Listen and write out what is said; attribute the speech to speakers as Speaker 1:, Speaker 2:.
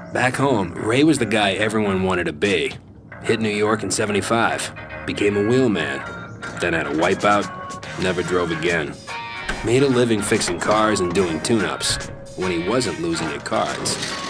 Speaker 1: Back home, Ray was the guy everyone wanted to be. Hit New York in '75, became a wheelman, then had a wipeout, never drove again. Made a living fixing cars and doing tune-ups, when he wasn't losing at cards.